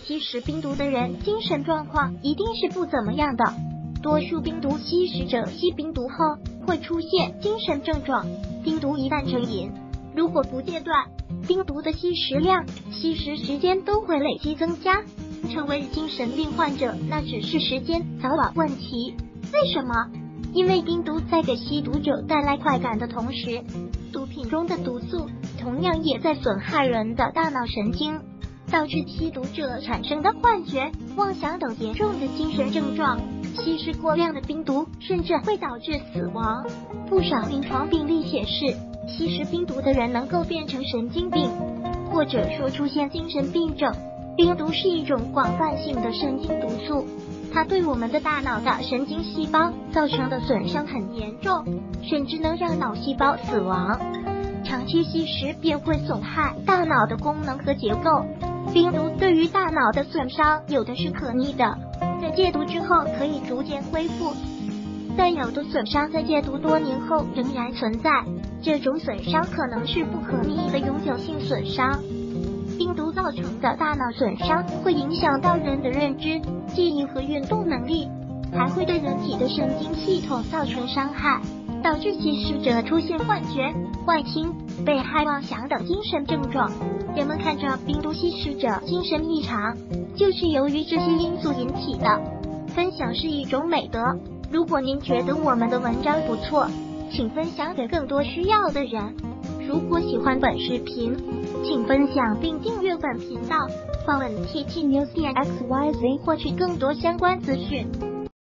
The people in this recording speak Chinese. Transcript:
吸食冰毒的人精神状况一定是不怎么样的。多数冰毒吸食者吸冰毒后会出现精神症状，冰毒一旦成瘾，如果不戒断，冰毒的吸食量、吸食时间都会累积增加，成为精神病患者那只是时间早晚问题。为什么？因为冰毒在给吸毒者带来快感的同时，毒品中的毒素同样也在损害人的大脑神经，导致吸毒者产生的幻觉、妄想等严重的精神症状。吸食过量的冰毒甚至会导致死亡。不少临床病例显示，吸食冰毒的人能够变成神经病，或者说出现精神病症。冰毒是一种广泛性的神经毒素，它对我们的大脑的神经细胞造成的损伤很严重，甚至能让脑细胞死亡。长期吸食便会损害大脑的功能和结构。冰毒对于大脑的损伤有的是可逆的，在戒毒之后可以逐渐恢复，但有的损伤在戒毒多年后仍然存在，这种损伤可能是不可逆的永久性损伤。冰毒造成的大脑损伤会影响到人的认知、记忆和运动能力，还会对人体的神经系统造成伤害，导致吸食者出现幻觉、幻听、被害妄想等精神症状。人们看着冰毒吸食者精神异常，就是由于这些因素引起的。分享是一种美德，如果您觉得我们的文章不错，请分享给更多需要的人。如果喜欢本视频，请分享并订阅本频道，访问 TT News 点 XYZ 获取更多相关资讯。